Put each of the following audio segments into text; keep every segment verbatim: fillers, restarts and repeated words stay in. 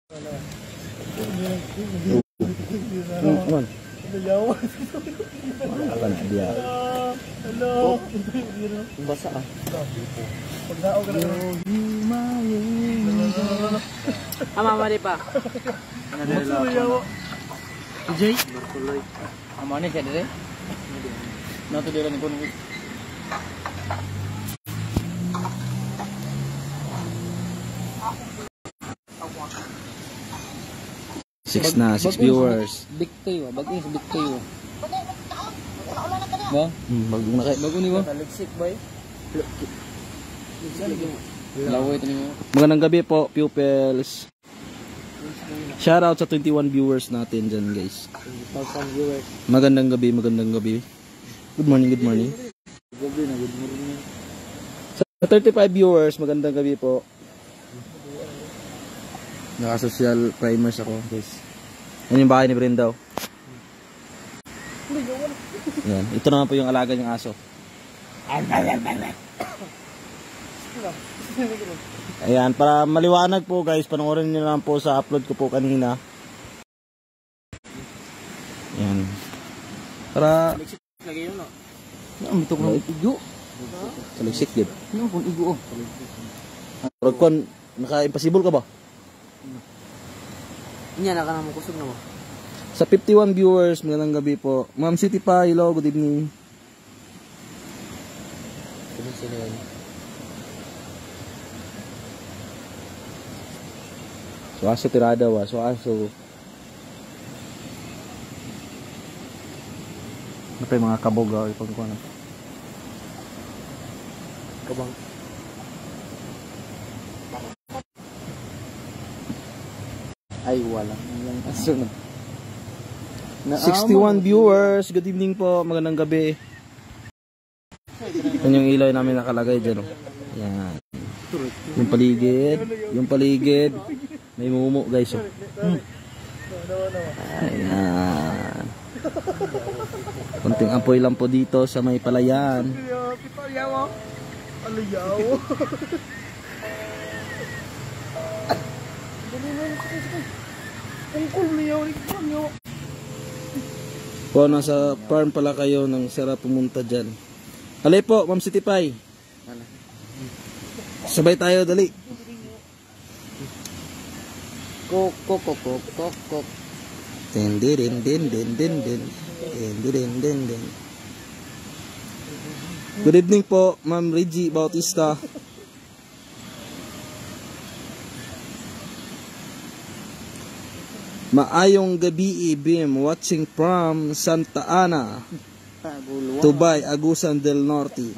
Ano? Wala na dia. Hello. Basa ah. Pag nao ka na. Ama mari pa. Ano Jay? Ama ni siya dire. Nato dire ni kuno. Six na, six viewers. Big tayo, bagong sa big tayo. Ba? Hmm, bagong na kayo. Bagong ni ba? Taligsik ba? Laway ito niyo. Magandang gabi po, pupils. Shoutout sa twenty-one viewers natin dyan, guys. twenty thousand viewers. Magandang gabi, magandang gabi. Good morning, good morning. Gabi na, good morning. Sa thirty-five viewers, magandang gabi po. Naka-social primers ako, guys. Yan yung bahay ni Brenda. Yan. Ito naman po yung alaga niyang aso. Ayan, para maliwanag po guys, panoorin niyo lang po sa upload ko po kanina. Ayan. Para... Lagi yun, no? Ang bitok ng igo. Saliksik din. Ano kung igo, oh? Pero kung naka-impossible ka ba? Inya na ka na makusog na mo. Sa fifty-one viewers, magandang gabi po. Ma'am City pa, hello, good evening. Sino sino yun? Suaso tirada wa, suaso. Ano pa yung mga kaboga o ipag ko na? Kabang. Ay, wala. Yung aso na. sixty-one viewers, good evening po, magandang gabi. Yan yung ilaw namin nakalagay dyan. Oh. Yan. Yung paligid, yung paligid. May mumu guys. Oh. Hmm. Ayan. Kunting apoy lang po dito sa may palayan. Po, nasa farm pala kayo nang sarap pumunta dyan. Alay po, Ma'am City Pie. Sabay tayo, dali. Kok, kok, kok, kok, kok, kok. Din, din, din, din, din, din. Din, din, din, din. Good evening po, Ma'am Reggie Bautista. Maayong gabi, Bim, watching from Santa Ana, Tubay, Agusan del Norte.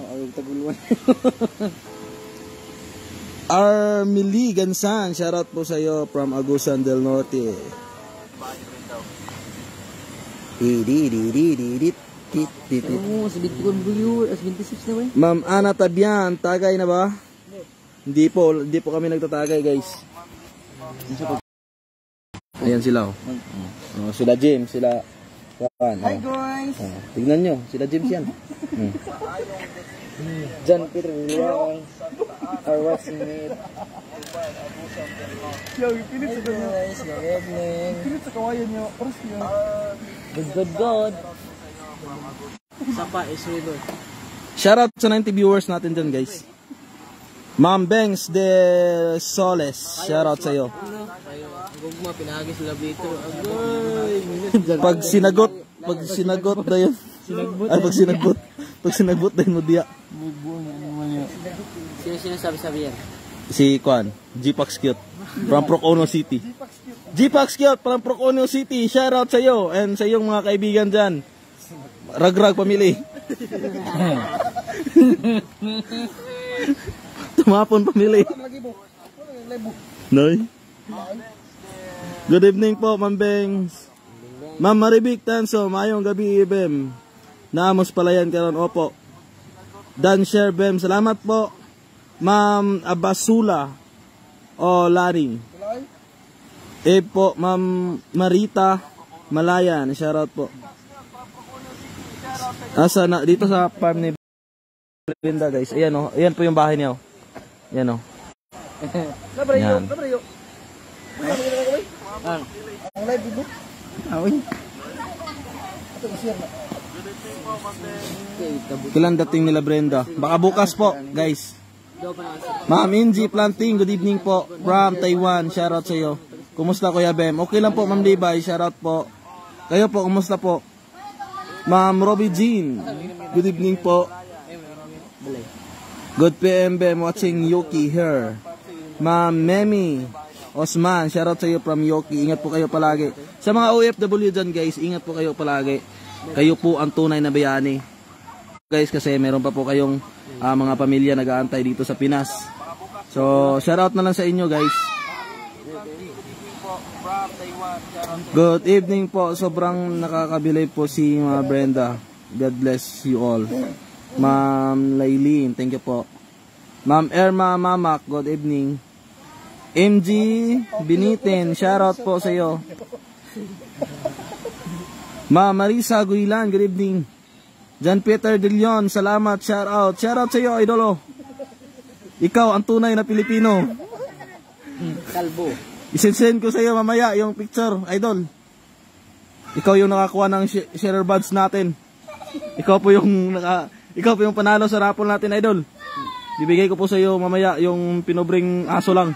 Armili Gansan, shoutout po sa iyo from Agusan del Norte. Ma'am Ana Tabian, tagay na ba? Hindi po, hindi po kami nagtatagay guys. Ayan sila oh. Oh, sila James, sila Juan. Hi guys. Oh, tignan nyo, sila James yan. Hmm. John Peter William are watching it. Yo, pilit sa kanya. Guys, good evening. Pilit sa kawayan niyo. Oras niyo. Good, good, good. Sapa is river. Shoutout sa ninety viewers natin dyan guys. Ma'am Bengs de Soles, shoutout sa iyo. Gugma, pinahagi sila dito. Agoy! Pag sinagot, pag sinagot na yun. Ay, pag sinagot. Pag sinagot na yun mo diya. Sino sinasabi-sabi yan? Si Kwan, G-Pax Cute. From Procono City. G-Pax Cute from Procono City. Shoutout sa iyo. And sa iyong mga kaibigan dyan. Rag-rag pamili. Tumapon pamili. Noy. Good evening po, Ma'am Bengs. Ma'am Maribik Tanso, maayong gabi, Bem. Naamos pala yan karon, opo. Dan Share, Bem. Salamat po, Ma'am Abasula o Laring. Eh po, Ma'am Marita Malayan. Shoutout po. Asa na, dito sa farm ni Brenda, guys. Ayan o, oh. Ayan po yung bahay niya. Oh. Ayan o. Oh. Yan. Ang ang live dito. Awin. Ito i-share na. Kailan dating nila Brenda? Baka bukas po, guys. Ma'am Inji Planting, good evening po. From Taiwan, shoutout sa iyo. Kumusta Kuya Bem? Okay lang po Ma'am Libay, shoutout po. Kayo po, kumusta po? Ma'am Robbie Jean, good evening po. Good P M Bem, watching Yuki here. Ma'am Memi Osman, shoutout sa iyo from Yuki. Ingat po kayo palagi. Sa mga O F W dyan guys, ingat po kayo palagi. Kayo po ang tunay na bayani. Guys, kasi meron pa po kayong uh, mga pamilya nag-aantay dito sa Pinas. So, shoutout na lang sa inyo guys. Good evening po. Sobrang nakakabilib po si Ma'am Brenda. God bless you all. Ma'am Laylene, thank you po. Ma'am Erma Mamak, good evening. M G Binitin, shoutout po sa iyo. Ma'am Marisa Guilan, good evening. John Peter De Leon, salamat, shoutout. Shoutout sa iyo, idolo. Ikaw ang tunay na Pilipino. Kalbo. Isensend ko sa iyo mamaya yung picture, idol. Ikaw yung nakakuha ng share buds natin. Ikaw po yung naka, ikaw po yung panalo sa raffle natin, idol. Bibigay ko po sa iyo mamaya yung pinobring aso lang.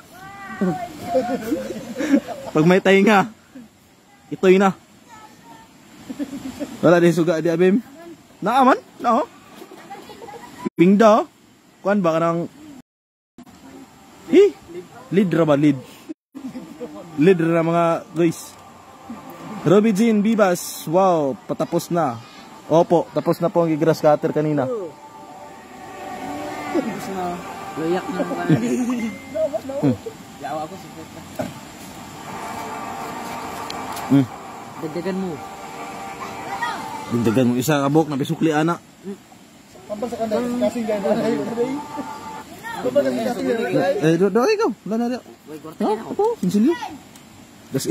Pag may tainga, ito'y na. Wala din suga di abim. Naaman? No. Pingda. Kuan ba kanang hi? Lead ra ba lead? Lead ra mga guys. Robbie Jean Bibas. Wow, patapos na. Opo, tapos na po ang grass cutter kanina. Tapos na. Layak na mo kanina. Hmm. Yawa ako sa peta. Hmm. Dagdagan mo. Dagdagan mo isa kabok na bisukli ana. Pampang sa kanila kasing gaya na kayo. Eh, do do ikaw. Wala na. Ha? Opo, sinsilyo. Das eh.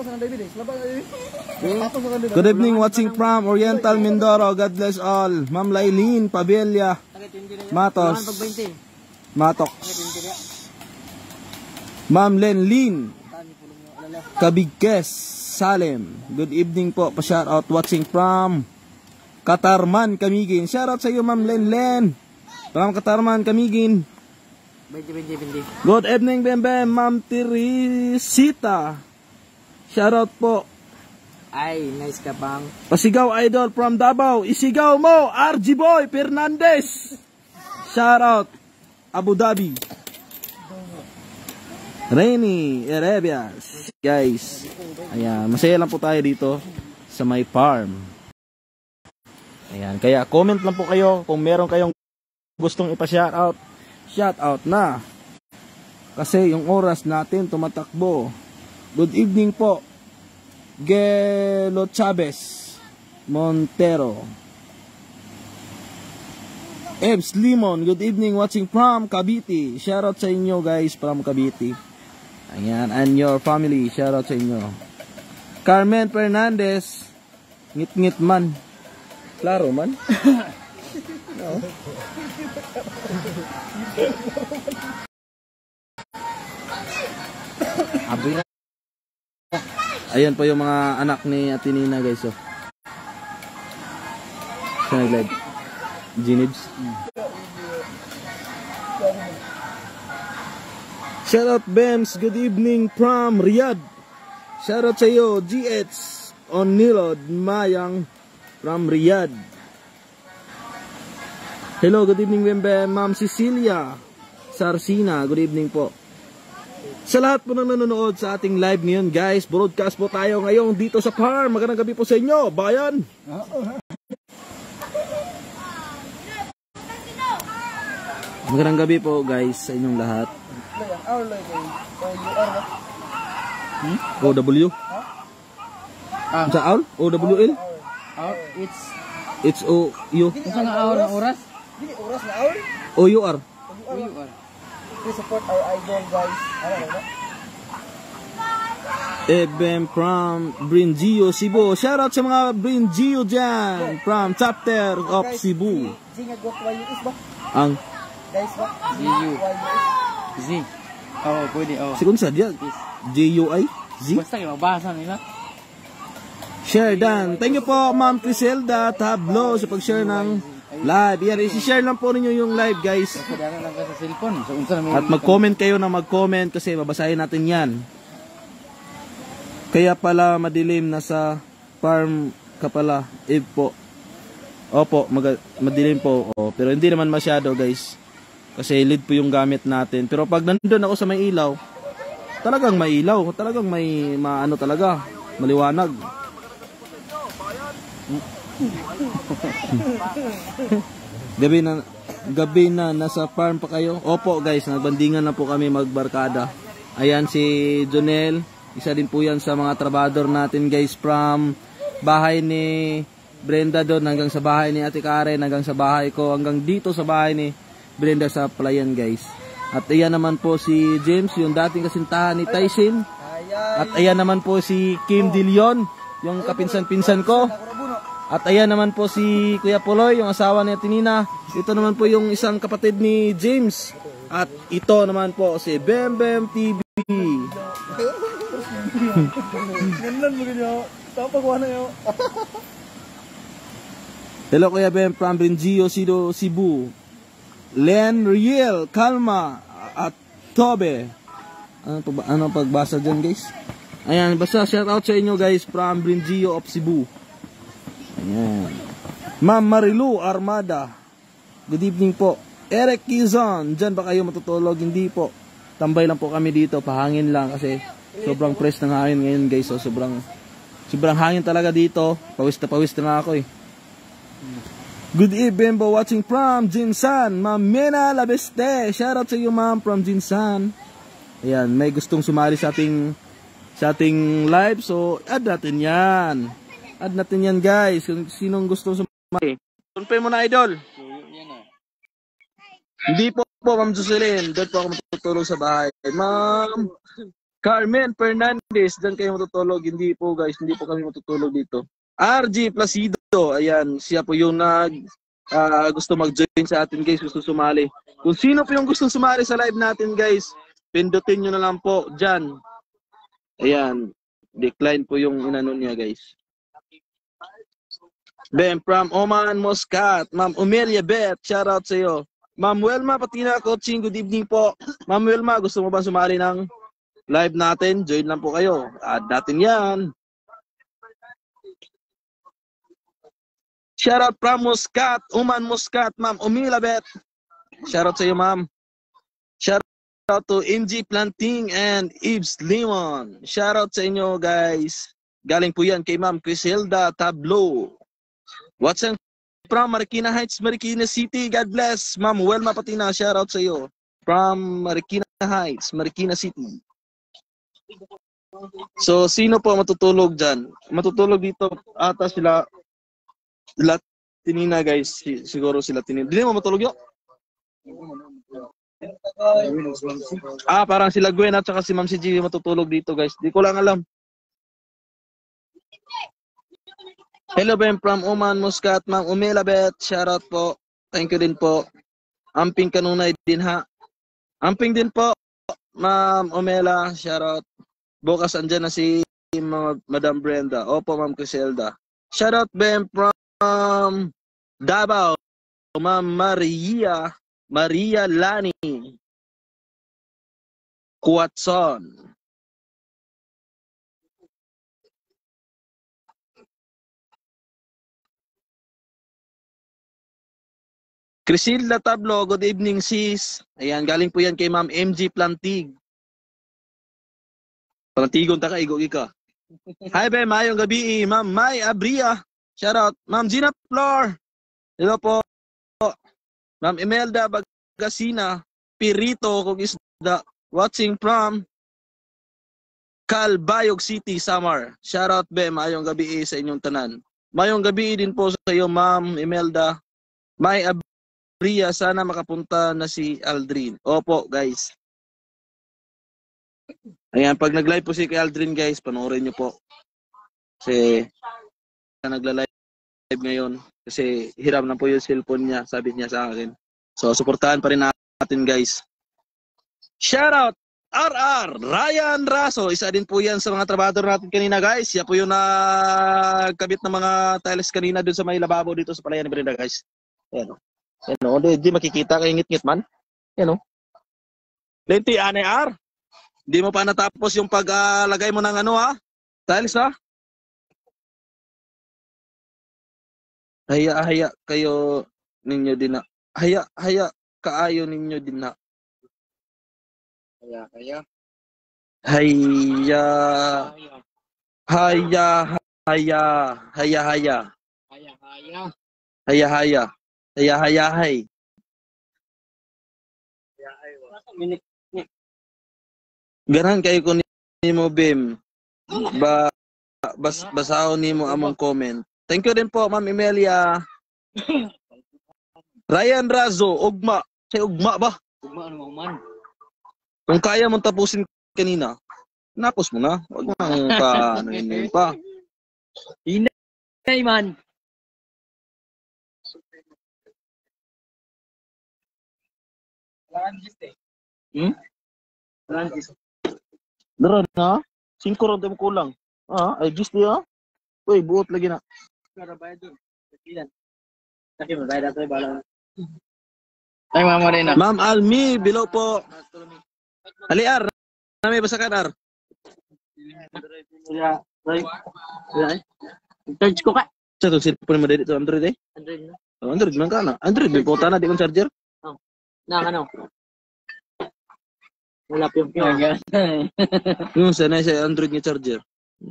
Good evening, watching from Oriental Mindoro. God bless all. Ma'am Laylene Pabella Matos. Matok. Ma'am Lenlin Kabigkes Salem. Good evening po. Pa-shoutout watching from Katarman Kamigin. Shoutout sa iyo Ma'am Lenlen. From Katarman Kamigin. Good evening Bem Bem. Ma'am Teresita. Shoutout po. Ay, nice ka bang. Pasigaw idol from Davao. Isigaw mo R G Boy Fernandez. Shoutout Abu Dhabi. Rainy Erebias. Guys, ayan, masaya lang po tayo dito sa my farm. Ayan, kaya comment lang po kayo kung meron kayong gustong ipa-shoutout. Shoutout na. Kasi yung oras natin tumatakbo. Good evening po. Gelo Chavez Montero. Ebs Limon, good evening, watching from Cavite. Shoutout sa inyo guys from Cavite. Ayan, and your family, shoutout sa inyo. Carmen Fernandez, ngit-ngit man. Klaro man. No. Abi na. Ayan po yung mga anak ni Ate Nina guys. Oh. Siya nag-live. Ginibs. Shoutout Bems, good evening from Riyadh. Shoutout sa iyo G H Onilod Maayong from Riyadh. Hello, good evening Bem Bem. Ma'am Cecilia Sarsina, good evening po. Sa lahat po ng nanonood sa ating live ngayon guys, broadcast po tayo ngayon dito sa farm. Magandang gabi po sa inyo, bayan. Magandang gabi po guys sa inyong lahat. Hmm? O W? Ah. Sa owl? O W L? Hour, it's It's O U. Isa nga hour na oras? Dili oras na hour? O U R. O U R. Please support our idol guys. Ano ba? Eben from Brinjio, Cebu. Shoutout sa mga Brinjio dyan. From chapter of Cebu. Zingagot Y U S ba? Ang Guys ba? Z U. Z. Oo, pwede. Oo. Sikun sa diya? J U I? Z? Basta yung mabasa nila. Share done. Thank you po, Ma'am Criselda Tablo, sa pag-share ng live. Yan, isi-share lang po ninyo yung live, guys. At mag-comment kayo na mag-comment kasi babasahin natin yan. Kaya pala madilim, nasa farm ka pala, Eve po. Opo, mag madilim po. O, pero hindi naman masyado, guys. Kasi L E D po yung gamit natin. Pero pag nandun ako sa may ilaw, talagang may ilaw. Talagang may maano talaga. Maliwanag. Gabi na, gabi na, nasa farm pa kayo? Opo, guys, nagbandingan na po kami magbarkada. Ayan si Jonel. Isa din po yan sa mga trabador natin, guys, from bahay ni Brenda doon hanggang sa bahay ni Ate Karen, hanggang sa bahay ko, hanggang dito sa bahay ni Brenda sa Palayan, guys. At ayan naman po si James, yung dating kasintahan ni Tyson. At ayan naman po si Kim De Leon, yung kapinsan-pinsan ko. At ayan naman po si Kuya Puloy, yung asawa ni Tinina. Ito naman po yung isang kapatid ni James. At ito naman po si Bem Bem T V. Hello Kuya Bem from Brinjio, Cebu. Len Riel, Kalma at Tobe. Ano pa ba, ano pagbasa diyan, guys? Ayan, basta shout out sa inyo, guys, from Brinjio of Cebu. Ayan. Ma'am Marilu Armada. Good evening po. Eric Kizon, diyan ba kayo matutulog? Hindi po. Tambay lang po kami dito, pahangin lang kasi sobrang press ng hangin ngayon, guys. So sobrang sobrang hangin talaga dito. Pawis na pawis na ako eh. Good evening po, watching from Jinsan, Ma'am Mena Labeste. Shoutout sa iyo, ma'am, from Jinsan. Ayan, may gustong sumali sa ating sa ating live, so add natin yan. Add natin yan, guys. Kung sinong gustong sumali. Confirm mo na, idol. Hindi po po, Ma'am Jocelyn. Doon po ako matutulog sa bahay. Ma'am Carmen Fernandez, doon kayo matutulog. Hindi po, guys. Hindi po kami matutulog dito. R G Placido, ayan, siya po yung nag uh, gusto mag-join sa atin, guys, gusto sumali. Kung sino po yung gusto sumali sa live natin, guys, pindutin nyo na lang po dyan. Ayan, decline po yung inano niya, guys. Bem, from Oman, Muscat, Ma'am Umelia Bet, shout out sa iyo. Ma'am Welma Patina Coaching, good evening po. Ma'am Welma, gusto mo ba sumali ng live natin? Join lang po kayo. Add natin yan. Shoutout from Muscat, Uman Muscat, Ma'am Umilabet. Shoutout sa iyo, ma'am. Shoutout to M G Planting and Ibs Limon. Shoutout sa inyo, guys. Galing po yan kay Ma'am Criselda Tablo. What's up from Marikina Heights, Marikina City. God bless. Ma'am Welma Patina, shoutout sa iyo. From Marikina Heights, Marikina City. So, sino po matutulog dyan? Matutulog dito ata sila sila Tinina, guys. Siguro sila Tinina. Hindi mo matulog yun? Ah, parang sila Gwen at saka si Ma'am C G matutulog dito, guys. Di ko lang alam. Hello, Ben from Oman, Muscat. Ma'am Umelabet, shoutout po. Thank you din po. Amping kanunay din ha. Amping din po, Ma'am Umela, shoutout. Bukas andyan na si Madam Brenda. Opo, Ma'am Criselda. Shoutout, Ben from Um, Davao, Ma'am Maria, Maria Lani, Kuatson. Crisilda Tablo, good evening, sis. Ayan, galing po yan kay Ma'am M G Plantig. Plantigon ta ka, igo ka. Hi, be, Maayong gabi, Ma'am May Abria. Shoutout, Ma'am Gina Flor. Hello po. Ma'am Imelda Bagasina, Pirito, kung isda, watching from Calbayog City, Samar. Shoutout, be, maayong gabi sa inyong tanan. Maayong gabi din po sa iyo, Ma'am Imelda. May Abria, sana makapunta na si Aldrin. Opo, guys. Ayan, pag nag-live po si kay Aldrin, guys, panoorin nyo po. Kasi nagla-live ngayon kasi hiram na po yung cellphone niya, sabi niya sa akin. So, suportahan pa rin natin, guys. Shout out R R, Ryan Raso, isa din po yan sa mga trabador natin kanina guys. Siya po yung nagkabit ng mga tiles kanina dun sa may lababo dito sa Palayan ni Brenda guys. Ayan o. Ayan o, di, di makikita kay ngit-ngit man. Ayan o. Lenti, ane R. Di mo pa natapos yung paglagay uh, mo ng ano ha? Tiles ha? Haya, haya kayo ninyo din na. Haya, haya kaayo ninyo din na. Kaya, kaya. Haya. Haya, haya. Haya, haya. Kaya, kaya. Haya, haya. Haya, haya, hay. Ganahan kayo ko ni mo, Bim. Ba, bas, basahon ni mo among comment. Thank you din po, Ma'am Emelia. Ryan Razo, ugma. Say ugma ba? Ugma, ano man. Kung kaya mong tapusin kanina, napos mo na. Huwag mo nang ka, ano yun pa. Hinay man. Hmm? Dara na? Singko ron tayo kulang. Ah, ay gis niya. Uy, buot lagi na. Para bayad doon. Ilan? Kasi mabayad ako, balang. Ay, mama rin na. Ma'am Almi, below po. Ali R, nami basa ka R. Wala. Wala. Charge ko ka. Sa to cellphone mo dito Android eh. Android na. Oh, Android man ka na. Android may puta na di kon charger. Oh. Na ano? Wala yung yung. Yung sana sa Android ni charger.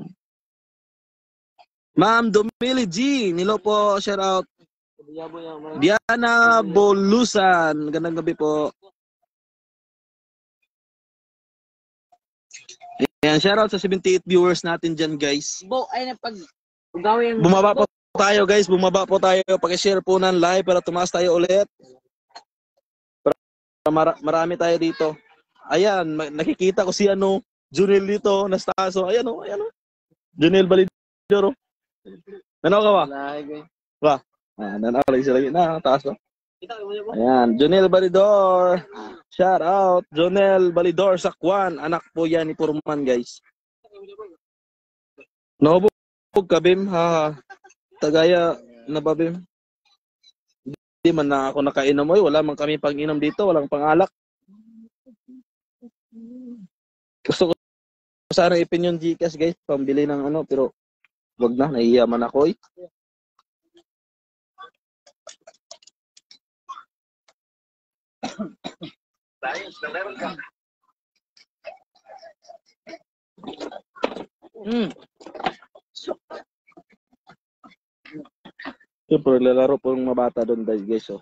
Ma'am Domili G, nilo po, shout out. Diana Bolusan, gandang gabi po. Ayan, shout out sa seventy-eight viewers natin dyan guys. Bo, ay na pag gawin. Bumaba po tayo guys, bumaba po tayo. Paki-share po ng live para tumaas tayo ulit. Para mar marami tayo dito. Ayan, nakikita ko si ano, Junel dito, nastaso. Ayan o, ayan o. Junel Balidoro. Ano ka ba? Ba? Ah, nanalay sila lagi na, taas o. Ayan, Junel Balidor. Shout out, Junel Balidor Sakwan. Anak po yan ni Purman guys. Nahubog ka, Bim. Ha, tagaya na ba, Bim? Hindi man na ako nakainom. Oy, wala man kami pang-inom dito. Walang pangalak. Gusto ko sana ipin yung Gcash, guys. Pambili ng ano, pero wag na. Nahihiya man ako, eh. Hmm. Siyempre, lalaro po yung mabata doon guys, oh.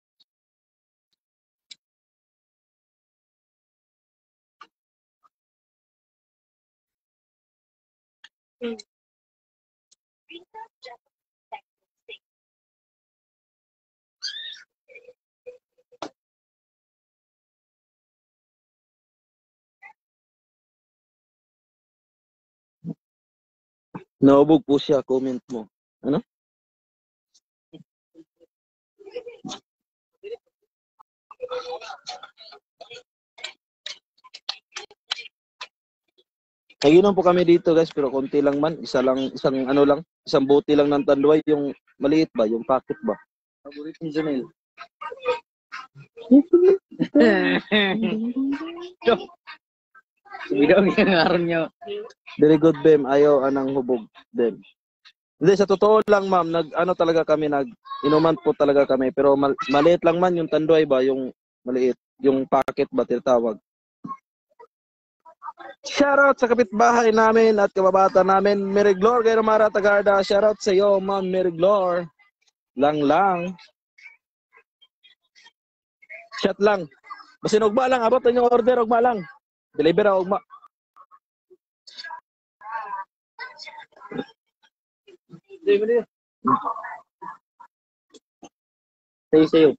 Naubog po siya, comment mo. Ano? Naginom po kami dito guys, pero konti lang man, isa lang, isang ano lang, isang bote lang ng tanduay, yung maliit ba, yung packet ba. Paborito ni Janelle. Bigaw yung aron nyo. Very good, Bem. Ayaw anang hubog, Bem. Hindi, sa totoo lang, ma'am, nag, ano talaga kami, nag, inuman po talaga kami, pero mal, maliit lang man yung tanduay ba, yung maliit, yung packet ba, tinatawag. Shoutout sa kapitbahay namin at kababata namin, Meriglor Gayromara Tagarda. Shoutout sa iyo, ma'am Meriglor. Lang lang. Chat lang. Basin ugma lang, abot yung order, ugma lang. Deliver ang ugma. Sayo, sayo.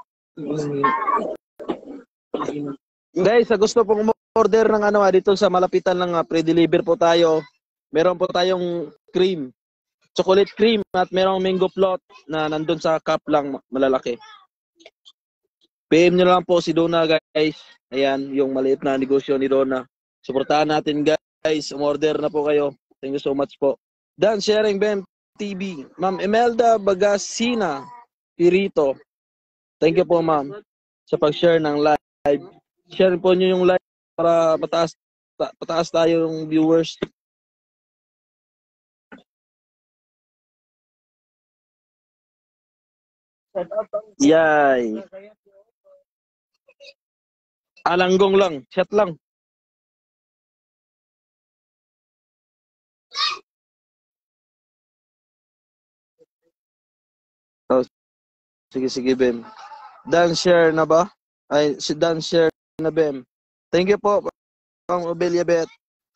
Guys, sa gusto pong order ng ano, dito sa malapitan ng uh, pre-deliver po tayo. Meron po tayong cream. Chocolate cream at merong mango float na nandun sa cup lang malalaki. P M nyo lang po si Dona guys. Ayan, yung maliit na negosyo ni Rona. Suportahan natin guys. Umorder na po kayo. Thank you so much po. Dan Sharing Bem T V. Ma'am Imelda Bagasina Pirito. Thank you po ma'am sa pag-share ng live. Share po niyo yung live para pataas, pataas tayo yung viewers. Yay. Alanggong lang, chat lang. Oh, sige, sige, Bem. Dan share na ba? Ay, si Dan share na, Bem. Thank you po, Pang Obelia Bet.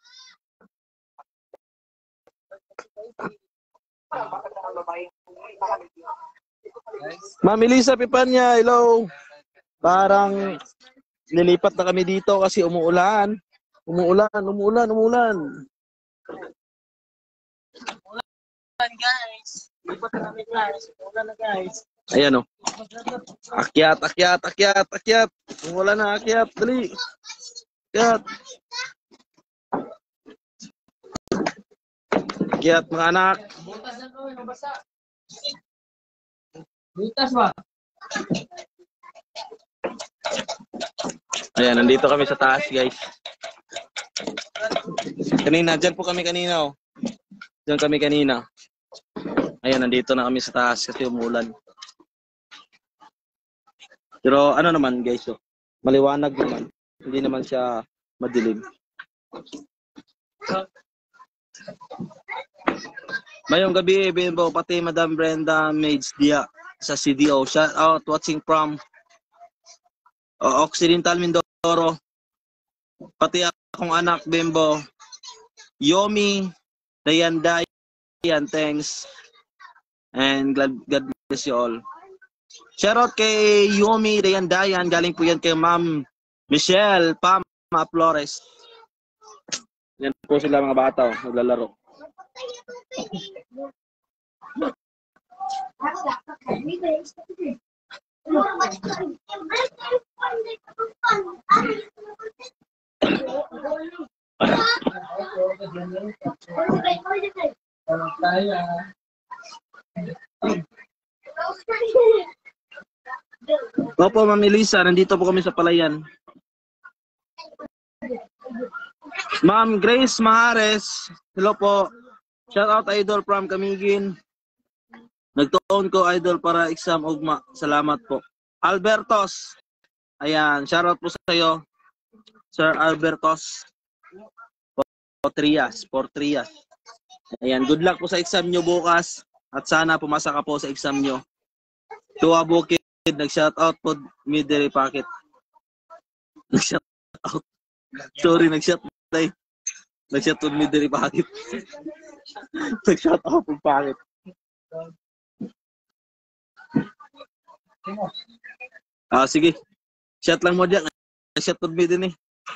Ma'am Elisa Pipanya, hello. Parang nilipat na kami dito kasi umuulan. Umuulan, umuulan, umuulan. Umuulan, guys. Lipat na kami, guys. Umuulan na, guys. Ayan o. Akyat, akyat, akyat, akyat. Umuulan na, akyat. Dali. Akyat. Akyat, mga anak. Butas na ko, nabasa. Butas ba? Ayan, nandito kami sa taas, guys. Kanina, dyan po kami kanina, oh. Dyan kami kanina. Ayan, nandito na kami sa taas kasi umulan. Pero ano naman, guys, oh. Maliwanag naman. Hindi naman siya madilim. Mayong gabi, Bimbo, pati Madam Brenda Maids Dia sa C D O. Shout out, watching from uh, Occidental Mindoro. Pati akong anak, Bimbo. Yomi, Dayan Dayan, thanks. And God, God bless you all. Shout out kay Yomi, Dayan Dayan. Galing po yan kay Ma'am Michelle Pama Flores. Yan po sila mga bata, oh, naglalaro. Opo, Ma'am Elisa, nandito po kami sa Palayan. Ma'am Grace Mahares, hello po. Shout out idol from Camiguin. Nagtuon ko idol para exam ugma. Salamat po. Albertos. Ayan, shout out po sa iyo. Sir Albertos. Portrias, Portrias. Ayan, good luck po sa exam nyo bukas at sana pumasa ka po sa exam nyo. Tuwa Bukid, nag-shout out po Midday Packet. Nag-shout out. Sorry, nag-shout out. Nag-shout out Midday Packet. Nag-shout out po Packet. Ah, sige. Shout lang mo diyan. Shout out Midday ni.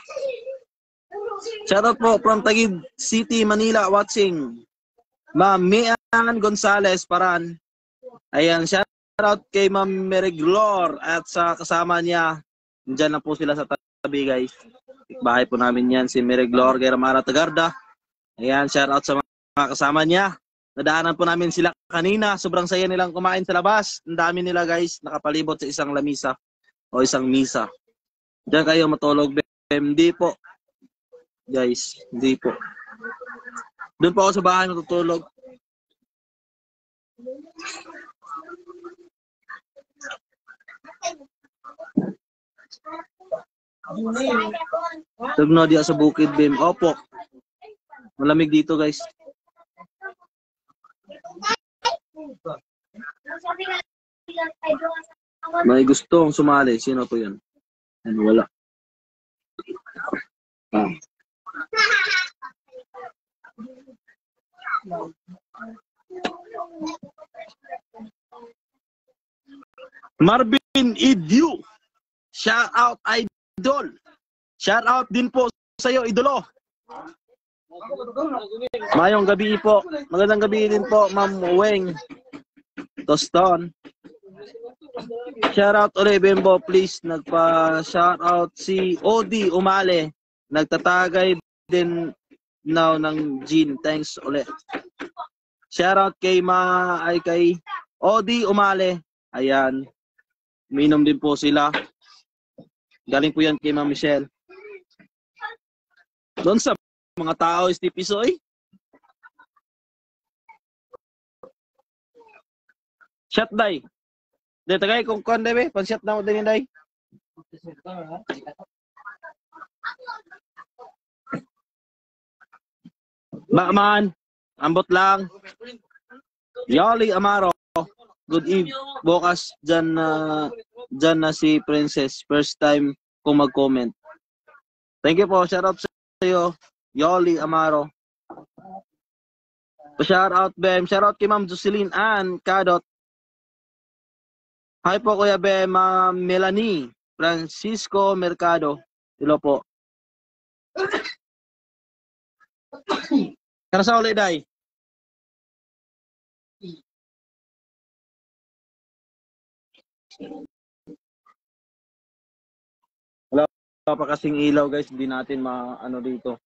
Shout out po from Taguig City, Manila, watching. Ma'am Mian Gonzales Paran. Ayan, shout out kay Ma'am Meriglor at sa kasama niya. Diyan na po sila sa tabi, guys. Bahay po namin yan, si Meriglor Geramara Tagarda. Ayan, shout out sa mga kasama niya. Nadaanan po namin sila kanina. Sobrang saya nilang kumain sa labas. Ang dami nila, guys, nakapalibot sa isang lamisa o isang misa. Diyan kayo matulog. Hindi po. Guys, hindi po. Doon po ako sa bahay matutulog. Tugno diya sa bukid, Bim. Opo. Malamig dito, guys. May gustong sumali. Sino po yan? Ano, wala. Ah. Marvin Idyu. Shout out idol. Shout out din po sa iyo, idolo. Mayong gabi po. Magandang gabi din po, Ma'am Weng Toston. Shoutout ulit, Bembo, please. Nagpa-shoutout si Odi Umale. Nagtatagay din now ng Jean. Thanks ulit. Shoutout kay Ma ay kay Odi Umale. Ayan. Minom din po sila. Galing po yan kay Ma Michelle. Doon sa mga tao, Steve Pisoy. Shot day. Dito tagay kung kon debe, pag-shot na mo din day. Bakman, ambot lang. Yoli Amaro. Good eve. Bukas dyan na dyan na si Princess. First time ko mag-comment. Thank you po. Shout out sa iyo. Yoli Amaro. Shout out Bem. Shout out kay Ma'am Jocelyn Ann Kadot. Hi po Kuya Bem, Ma'am Melanie Francisco Mercado. Hello po. Kara sa ulit day. Wala pa kasing ilaw guys, hindi natin maano dito.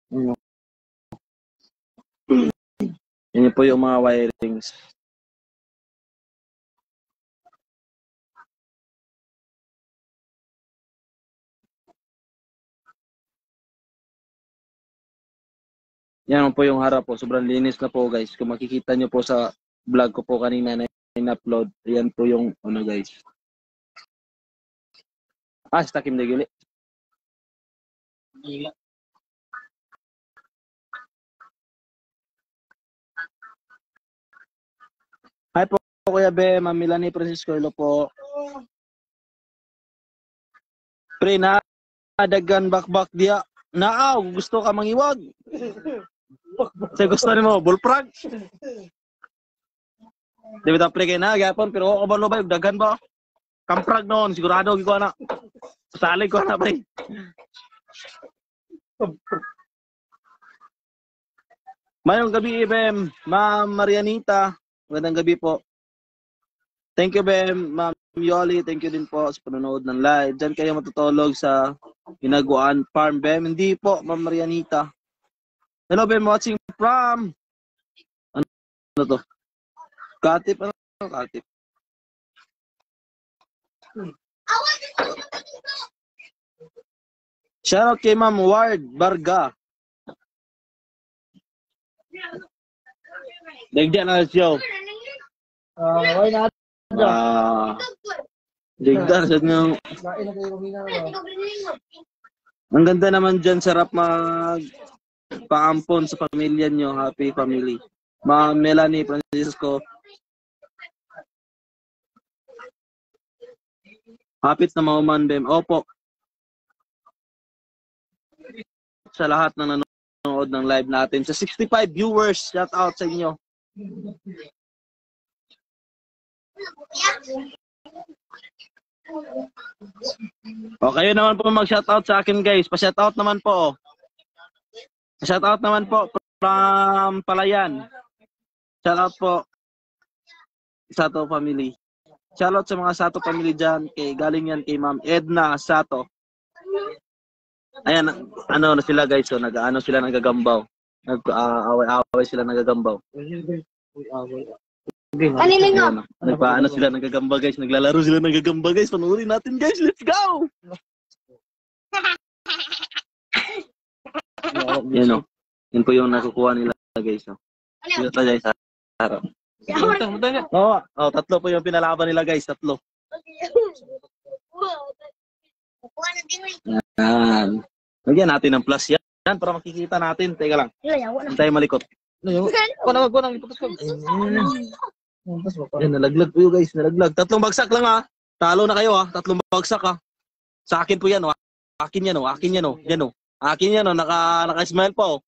Yan po yung mga wirings. Yan po yung harap po. Sobrang linis na po guys. Kung makikita nyo po sa vlog ko po kanina na in-upload. Yan po yung ano guys. Ah, stakim na gili. Hi po Kuya Be, Ma'am Melanie Francisco. Hello po. Pre na dagan bakbak dia. Naaw, gusto ka mangiwag. Sa gusto nimo bullfrog. Di ba pre kay na gapon pero ako ba ba dagan ba? Kamprag noon sigurado gi ko na. Salig ko na pre. Mayong gabi Bem, Ma'am Marianita. Magandang gabi po. Thank you Bem, Ma'am Yoli, thank you din po sa panonood ng live. Diyan kayo matutulog sa Hinaguan Farm Bem. Hindi po, Ma'am Marianita. Hello Bem, watching from ano to? Katip, ano? Katip. Shoutout kay Ma'am Ward Barga. Dagdian na siyo. Ah, why not? Ah. Digdan sa nyo. Ang ganda naman dyan, sarap mag paampon sa pamilya nyo. Happy family. Ma'am Melanie Francisco. Hapit na mauman, Bem. Opo. Sa lahat ng nanonood ng live natin. Sa sixty-five viewers, shout out sa inyo. O kayo naman po mag-shoutout sa akin guys. Pa-shoutout naman po. Pa-shoutout naman po from Palayan. Shoutout po Sato family. Shoutout sa mga Sato family dyan. Kay, galing yan kay Ma'am Edna Sato. Ayan, ano na sila guys. So, nag-ano sila nagagambaw. Nag-away-away sila nagagambaw. Kanina nagpaano sila nagagamba guys, naglalaro sila nagagamba guys. Panoorin natin guys, let's go. Yan o. Yan po yung nakukuha nila guys. Dito tayo guys sa harap. Oo, oh, tatlo po yung pinalaban nila guys, tatlo. Yan. Lagyan natin ng plus yan para makikita natin. Teka lang. Hindi tayo malikot. Kung nag-go nang iputos ko. Yan, nalaglag po yun guys, nalaglag. Tatlong bagsak lang ha. Talo na kayo ha. Tatlong bagsak ha. Sa akin po yan o. Akin yan o. Akin yan o. Yan o. Akin yan o. Naka, naka-smile po.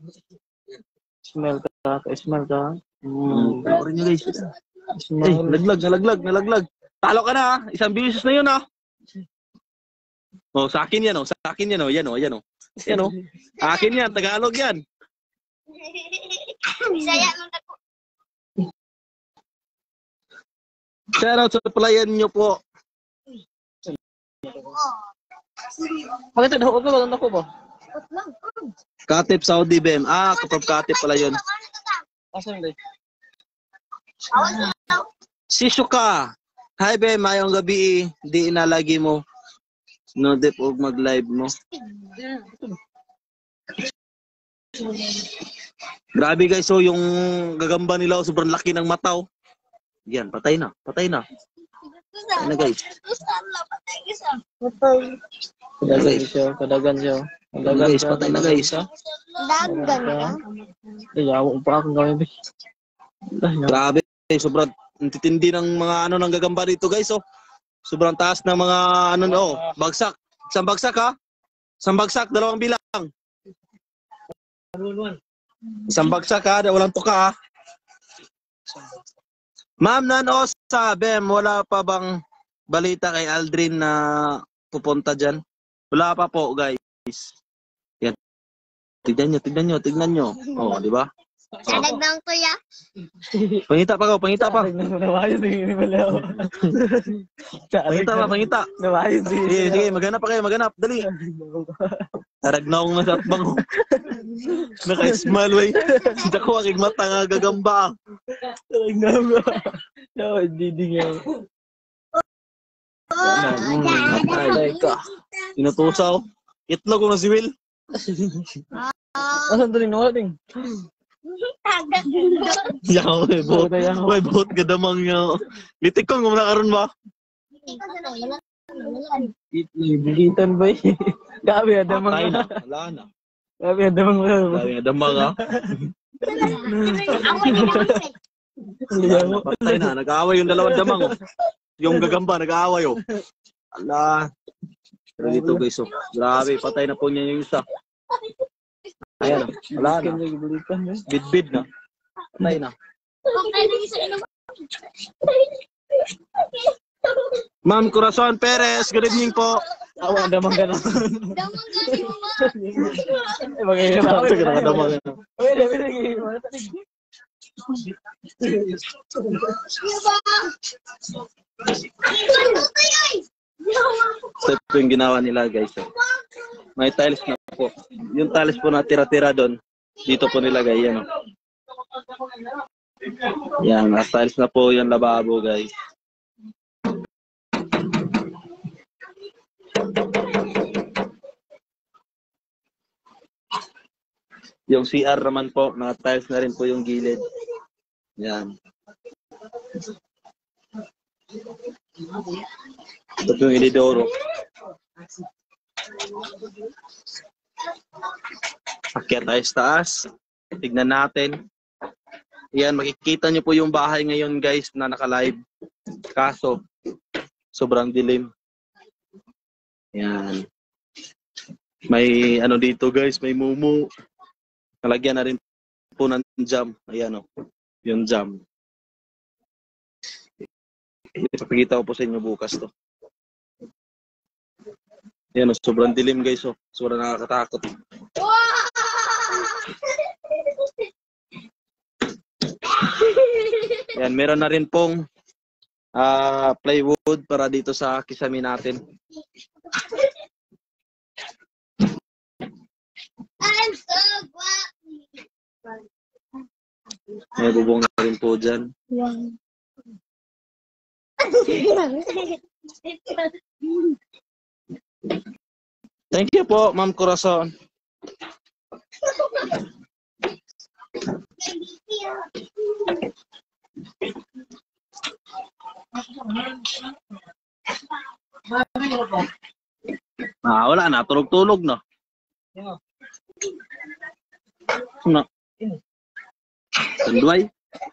Smell ka, smell ka. Hmm. Panoorin nyo guys. Ay, nalaglag, nalaglag, nalaglag. Talo ka na ha. Isang bisis na yun ha. O, sa akin yan o. Sa akin yan o. Yan o, yan o. Yan o. Akin yan, Tagalog yan. Bisaya man ako. Shoutout sa palayan nyo po. Bakit ito? Huwag ba? Ako ba? Katip Saudi Bem. Ah, kapag Katip pala yun. Asan ba? Si Shuka. Hi Bem, mayong gabi. Di inalagi mo. No dip og mag-live mo. Grabe guys, so yung gagamba nila oh, sobrang laki ng mata oh. Yan, patay na, patay na. Patay na guys. Kadagan siya, kadagan siya. Kadagan guys, patay na guys. Dagan ka? Ay, yawa pa akong gawin. Grabe, sobrang titindi ng mga ano ng gagamba dito guys oh. Sobrang taas ng mga ano oh, bagsak. Isang bagsak ha? Isang bagsak, dalawang bilang. Isang bagsak ha, walang tuka ha. Ma'am Nanosa, Bem, wala pa bang balita kay Aldrin na pupunta dyan? Wala pa po guys. Yan. Tignan nyo, tignan nyo, tignan nyo. Oo, di ba? Sanag ng tuya. Pangita pa ko, pangita pa. Nawayo din yung malaw. Pangita pa, pangita. Nawayo din. Sige, sige, maghanap pa kayo, maghanap. Dali. Tarag na akong masatbang ko. Naka-smile, wey. Hindi ko aking mata nga gagamba. Tarag na ako. No, hindi din nga. Ay, ka. Inutusaw. Itlog ko na si Will. Asan doon yung nawating? Yaw, may boat. May boat gadamang yaw. Litik ko, kung nakaroon ba? Bilitan ba eh? Gabi, adamang Patay na. Wala na. Gabi, adamang ba? Gabi, adamang ha. Patay na. Nag-aaway yung dalawang damang. Oh. Yung gagamba, nag-aaway oh. Ala. Pero dito guys oh. Grabe, patay na po niya yung isa. Ayan oh. Wala na. Bid-bid na. Patay na. Ma'am Corazon Perez, good evening po. Awa, damang gano'n. Damang galing mo ba? Eh, mag-iiba. Sige na kadamang gano'n. Uy, dami nag-iiba. Step po yung ginawa nila guys. Oh. May tiles na po. Yung tiles po na tira-tira doon, dito po nilagay. Yan, oh. Yan, tiles na po yung lababo guys. Yung C R naman po, naka-tiles na rin po yung gilid. Yan. Ito po yung inidoro. Akyat tayo sa taas. Tignan natin. Yan, makikita nyo po yung bahay ngayon guys na naka-live. Kaso, sobrang dilim. Yan. May ano dito guys, may mumu. Nalagyan na rin po ng jam. Ayan o, yung jam. Ipapakita ko po sa inyo bukas to. Ayan o, sobrang dilim guys o. Sobrang nakakatakot. Ayan, meron na rin pong uh, plywood para dito sa kisame natin. I'm so guwapi. May bubong na rin po dyan. Thank you po, Ma'am Corazon. Ah, wala na. Tulog-tulog na. Na. Tanduay.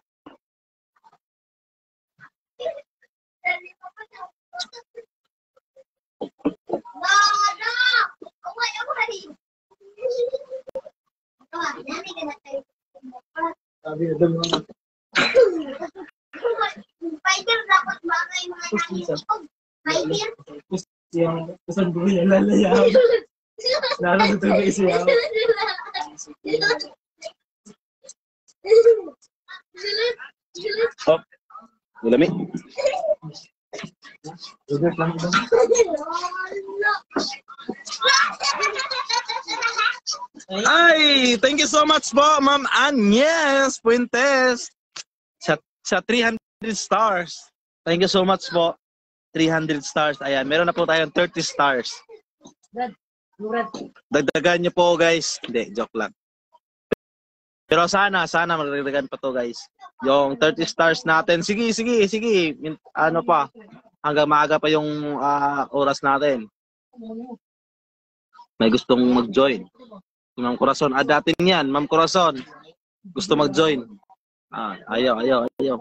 Spider dapat bagay mga namin. Spider. Yung pesan ko yung lalayaw. Lalo ito na isiyaw. Hop. Dulami. Yogurt lang ito. Ay, thank you so much po, Ma'am Agnes Puentes. Sa, sa three hundred stars. Thank you so much po. three hundred stars. Ayan, meron na po tayong thirty stars. Dagdagan niyo po, guys. Hindi, joke lang. Pero sana, sana magdagdagan pa to, guys. Yung thirty stars natin. Sige, sige, sige. Ano pa? Hanggang maaga pa yung uh, oras natin. May gustong mag-join. Ma'am Corazon. Ah, dating yan. Ma'am Corazon. Gusto mag-join. Ah, ayaw, ayaw, ayaw.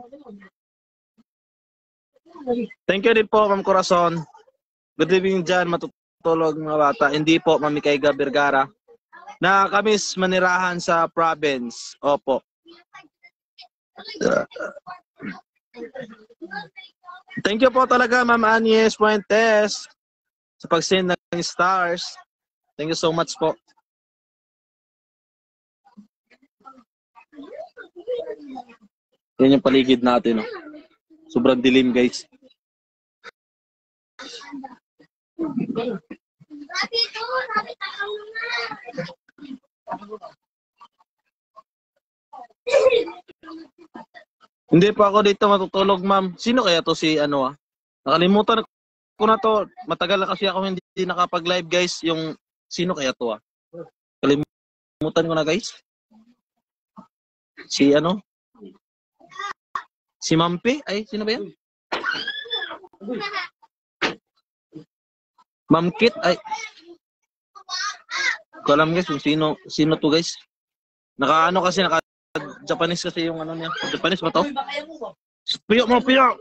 Thank you din po, Ma'am Corazon. Good evening dyan, matutulog mga bata. Hindi po, Ma'am Mikaiga Vergara. Na kami manirahan sa province. Opo. Thank you po talaga, Ma'am Agnes Puentes, sa pag-send ng stars. Thank you so much po. Yan yung paligid natin. Oh. Sobrang dilim, guys. Hindi pa ako dito matutulog, ma'am. Sino kaya to si ano ah? Nakalimutan ko na to. Matagal na kasi ako hindi nakapag-live, guys. Yung sino kaya to ah? Kalimutan ko na, guys. Si ano? Si Mampi? Ay, sino ba yan? Ma'am Kit? Ay. Ko alam, guys, kung sino, sino to, guys. Naka ano kasi, naka Japanese kasi yung ano niya. Japanese ba to? Piyo mo, piyo!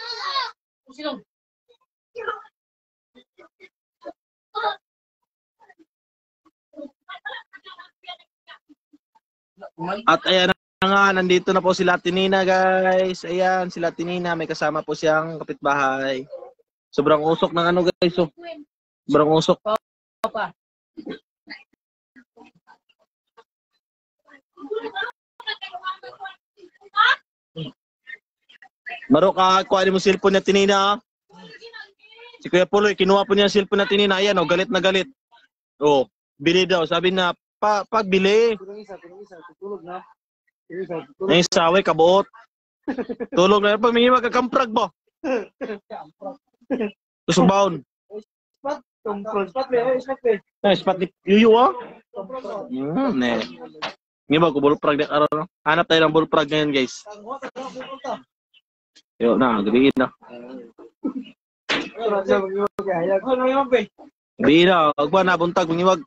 At ayan na nga, nandito na po si Latinina, guys. Ayan, si Latinina. May kasama po siyang kapitbahay. Sobrang usok ng ano, guys. Oh. Sobrang usok. Papa. Maro ka, kuha mo cellphone na Tinina. Si Kuya Puloy, kinuha po niya ang cellphone na Tinina. Ayan, oh, galit na galit. Oh, bili daw. Sabi na, pa, pagbili. Ay, saway, kabuot. Tulog na. Pag may magkakamprag ba? Gusto baon. Ay, spot ni Yuyu, ah. Hmm, ne. Ngayon ba, kung bullfrog na araw, no? Hanap tayo ng bullfrog ngayon, guys. Yo na, gabihin na. Gabihin na, huwag ba nabuntag, mangiwag.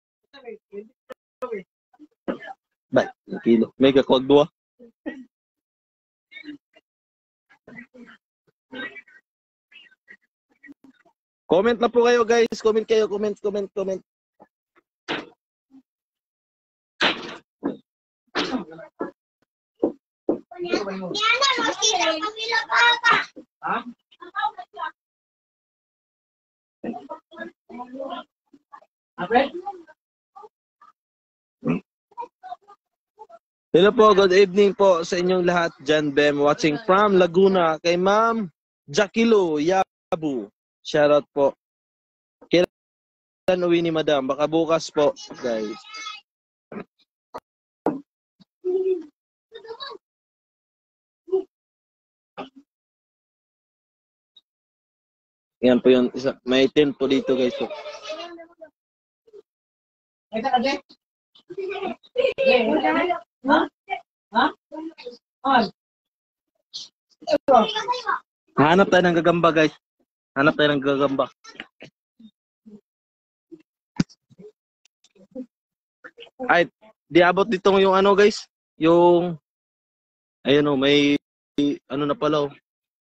Ba, kilo. May kakuwag dua. Comment na po kayo, guys. Comment kayo, comment, comment, comment. Ha? Hello po, good evening po sa inyong lahat dyan, Bem. Watching from Laguna kay Ma'am Jackilo Yabu. Shoutout po. Kailan uwi ni Madam? Baka bukas po, guys. Yan po yun. Isa, may tent po dito, guys. So. Ha? Ha? Hanap tayo ng gagamba, guys. Hanap tayo ng gagamba. Ay, di abot dito yung ano, guys. Yung, ayun o, may, ano na pala o.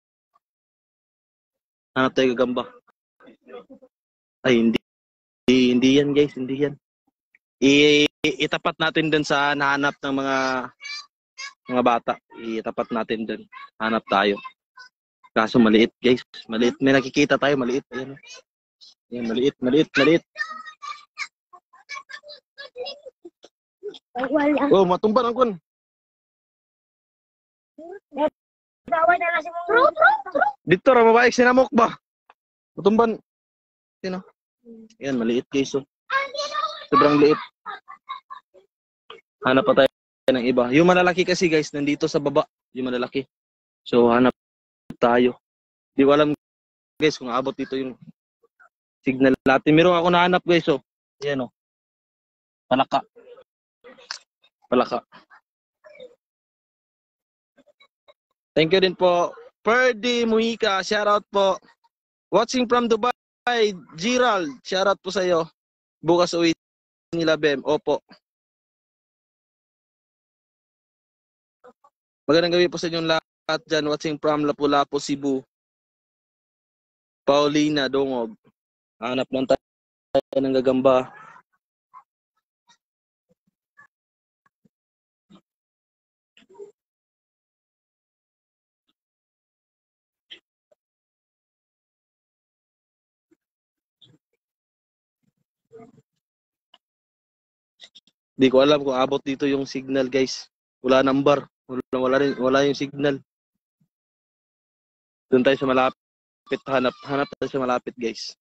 Hanap tayo gagamba. Ay, hindi. Hindi, hindi yan, guys. Hindi yan. I, itapat natin dun sa nahanap ng mga mga bata. Itapat natin dun. Hanap tayo. Kaso maliit, guys. Maliit. May nakikita tayo, maliit. Ayan. Ayan, maliit, maliit, maliit. Oh, matumba ng kun. Dito ra mabaik sinamok ba? Matumban. Sino? Yan, maliit guys. So. Sobrang liit. Hanap pa tayo ng iba. Yung malalaki kasi guys, nandito sa baba. Yung malalaki. So, hanap tayo. Di ko alam guys kung abot dito yung signal natin. Meron ako nahanap guys. So, yan o. Palaka. Palaka. Thank you din po. Perdi Muhika, shoutout po. Watching from Dubai, Gerald, shoutout po sa iyo. Bukas uwi nila Bem. Opo. Magandang gabi po sa inyong lahat dyan. Watching from Lapu-Lapu, Cebu. Paulina, Dongog. Hanap lang tayo ng gagamba. Di ko alam kung abot dito yung signal guys. Wala number. Wala, wala, rin, wala yung signal. Doon tayo sa malapit. Hanap, hanap tayo sa malapit guys.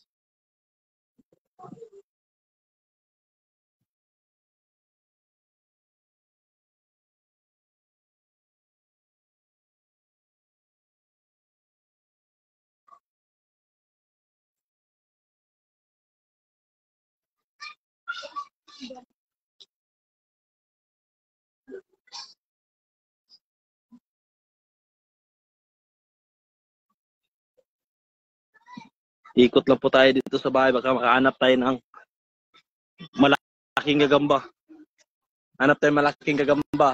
Ikot lang po tayo dito sa bahay. Baka makahanap tayo ng malaking gagamba. Hanap tayo malaking gagamba.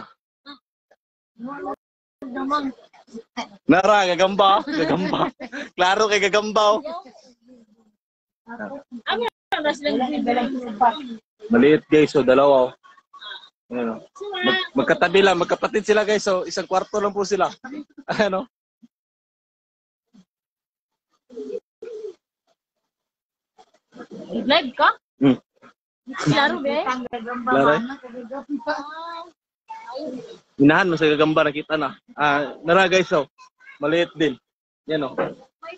Nara, gagamba. Gagamba. Klaro kay gagamba. Maliit guys. So, dalawa. Ano, mag magkatabi lang. Magkapatid sila guys. So, isang kwarto lang po sila. Ano? Live ka? Hmm. Klaro be? Klaro eh? Inahan mo sa gagamba, nakita na. Ah, nara guys, oh. Maliit din. Yan oh.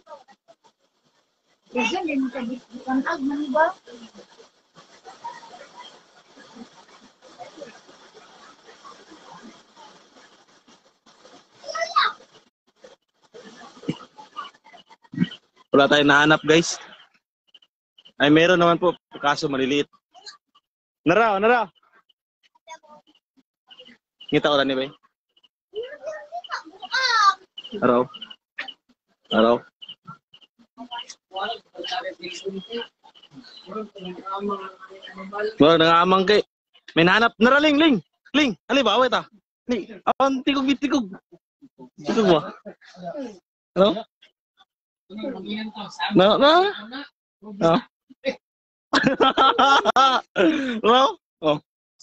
Wala tayong nahanap guys. Ay, meron naman po. Kaso maliliit. Nara, nara. Ngita ko lang ni Bay. Araw. Araw. Wala, nangamang kay. May nahanap. Nara, Ling, Ling. Ling, ali ba? Awet ah. Ling, awan, tikog, tikog. Tikog ba? Ano? Na, na? No? No? Oh.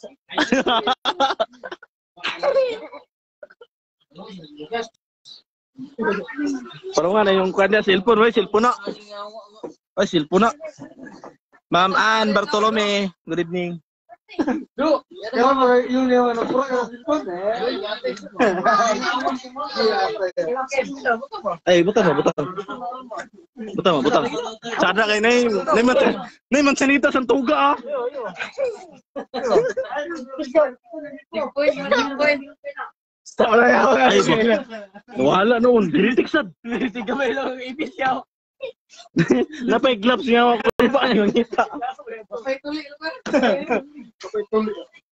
Parang nga na yung kanya, cellphone, may cellphone na. Ay, cellphone na. Ma'am Ann Bartolome, good evening. Duh, kaya yung yung ano pura ka cellphone eh. Ay, butang mo, butang. Butang mo, butang. Sada kay nay, nay man, nay man sanita sa tuga ah. Ay, wala noon, diritik sad. Diritik gamay lang ipis yaw. Napay gloves nga ako pa yung ngita. Kapay tuli ka. Kapay tuli.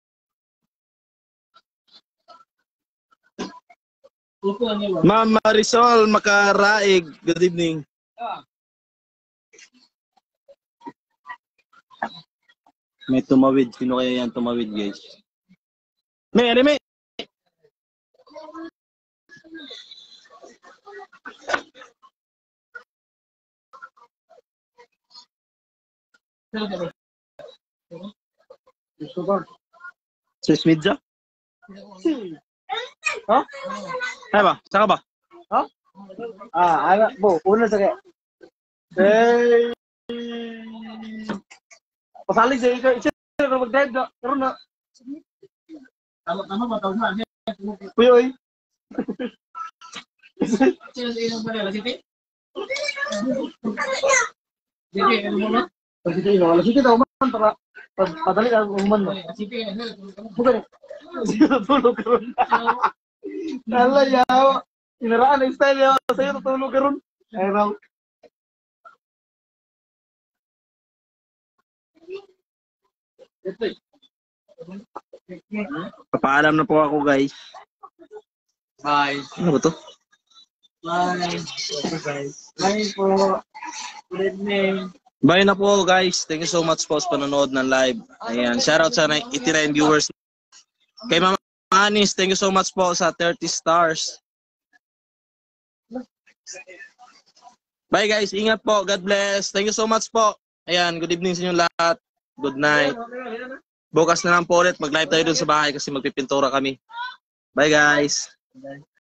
Ma'am Marisol Makaraig, good evening. May tumawid, sino kaya yan tumawid guys? May, ano may? Sis Midja? Ha? Ay ba? Saka ba? Ha? Ah, ana bo, una sa kaya. Eh. Pasali sa ikaw, siya na mag-drive na, karon na. Tama-tama ba tawag na? Puyoy. Sino sa ilang pala? Lagi Sige, ano mo na? Sige, wala. Sige daw man para padali ang uman mo. Sige, bukan. Sige, tulog ka ron. Nala, yaw. Inaraan ang style yaw. Sa'yo, tulog ka ron. Ay, raw. Papaalam na po ako, guys. Bye. Ano ba to? Bye. Bye po. Good evening. Bye na po, guys. Thank you so much po sa panonood ng live. Ayan, shoutout sa eighty-nine viewers. Kay Mama Anis, thank you so much po sa thirty stars. Bye guys, ingat po. God bless. Thank you so much po. Ayan, good evening sa inyo lahat. Good night. Bukas na lang po ulit. Mag-live tayo dun sa bahay kasi magpipintura kami. Bye guys.